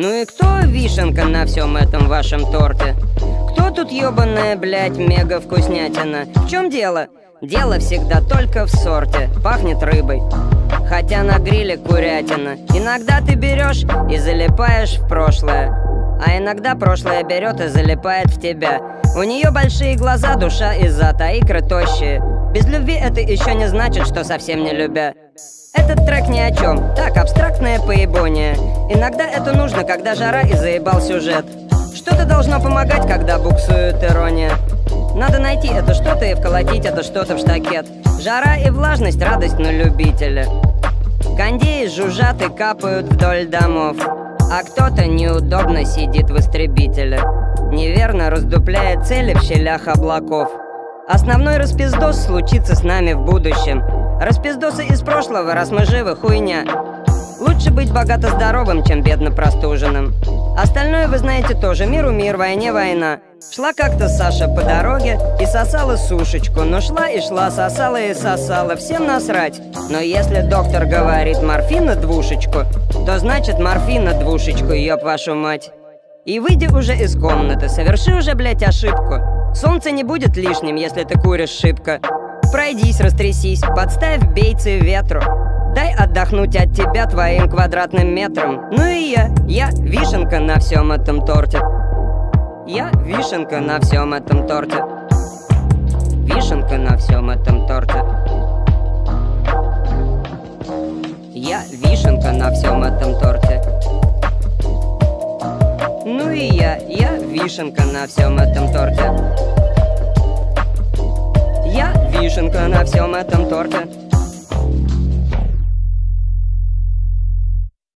Ну и кто вишенка на всем этом вашем торте? Кто тут ёбаная, блядь, мега вкуснятина? В чем дело? Дело всегда только в сорте. Пахнет рыбой, хотя на гриле курятина. Иногда ты берешь и залипаешь в прошлое, а иногда прошлое берет и залипает в тебя. У нее большие глаза, душа и зад, а икры тощие. Без любви это еще не значит, что совсем не любя. Этот трек ни о чем, так, абстрактное поебоние. Иногда это нужно, когда жара и заебал сюжет. Что-то должно помогать, когда буксует ирония. Надо найти это что-то и вколотить это что-то в штакет. Жара и влажность — радость на любителя. Кондеи жужжат и капают вдоль домов, а кто-то неудобно сидит в истребителе, неверно раздупляет цели в щелях облаков. Основной распиздос случится с нами в будущем. Распиздосы из прошлого, раз мы живы, хуйня. Лучше быть богато здоровым, чем бедно простуженным. Остальное вы знаете тоже. Миру мир, войне война. Шла как-то Саша по дороге и сосала сушечку. Но шла и шла, сосала и сосала. Всем насрать. Но если доктор говорит морфина двушечку, то значит морфина двушечку, ёб вашу мать. И выйди уже из комнаты, соверши уже, блять, ошибку. Солнце не будет лишним, если ты куришь шибко. Пройдись, растрясись, подставь бейцы ветру. Дай отдохнуть от тебя твоим квадратным метром. Ну и я вишенка на всем этом торте. Я вишенка на всем этом торте. Вишенка на всем этом торте. Я вишенка на всем этом торте. Ну и я вишенка на всем этом торте. Я вишенка на всем этом торте.